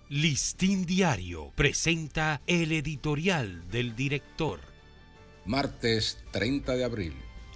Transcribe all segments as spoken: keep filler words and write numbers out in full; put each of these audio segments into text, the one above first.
Listín Diario presenta el editorial del director. Martes treinta de abril.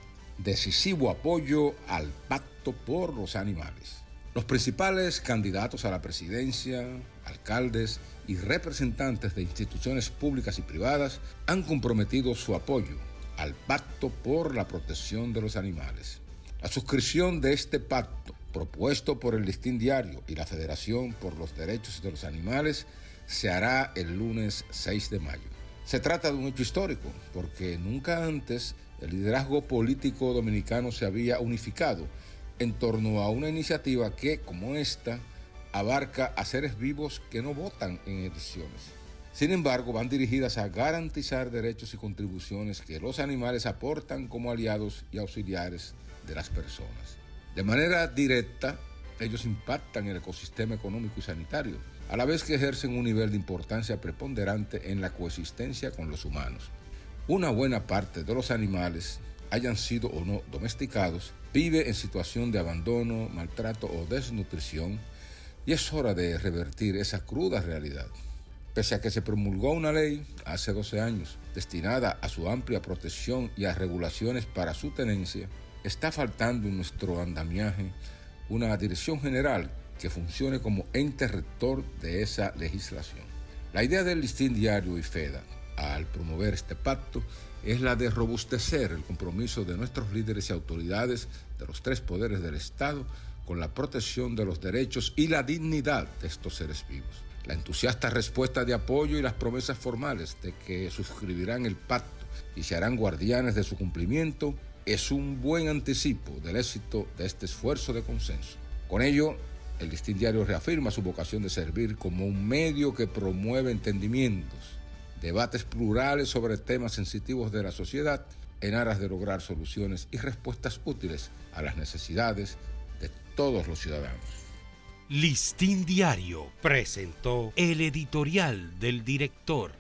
Decisivo apoyo al pacto por los animales. Los principales candidatos a la presidencia, alcaldes y representantes de instituciones públicas y privadas han comprometido su apoyo al pacto por la protección de los animales. La suscripción de este pacto, propuesto por el Listín Diario y la Federación por los Derechos de los Animales, se hará el lunes seis de mayo. Se trata de un hecho histórico, porque nunca antes el liderazgo político dominicano se había unificado en torno a una iniciativa que, como esta, abarca a seres vivos que no votan en elecciones. Sin embargo, van dirigidas a garantizar derechos y contribuciones que los animales aportan como aliados y auxiliares de las personas. De manera directa, ellos impactan el ecosistema económico y sanitario, a la vez que ejercen un nivel de importancia preponderante en la coexistencia con los humanos. Una buena parte de los animales, hayan sido o no domesticados, vive en situación de abandono, maltrato o desnutrición, y es hora de revertir esa cruda realidad. Pese a que se promulgó una ley hace doce años destinada a su amplia protección y a regulaciones para su tenencia, está faltando en nuestro andamiaje una dirección general que funcione como ente rector de esa legislación. La idea del Listín Diario y FEDA, al promover este pacto, es la de robustecer el compromiso de nuestros líderes y autoridades de los tres poderes del Estado con la protección de los derechos y la dignidad de estos seres vivos. La entusiasta respuesta de apoyo y las promesas formales de que suscribirán el pacto y se harán guardianes de su cumplimiento es un buen anticipo del éxito de este esfuerzo de consenso. Con ello, el Listín Diario reafirma su vocación de servir como un medio que promueve entendimientos, debates plurales sobre temas sensitivos de la sociedad en aras de lograr soluciones y respuestas útiles a las necesidades de todos los ciudadanos. Listín Diario presentó el editorial del director.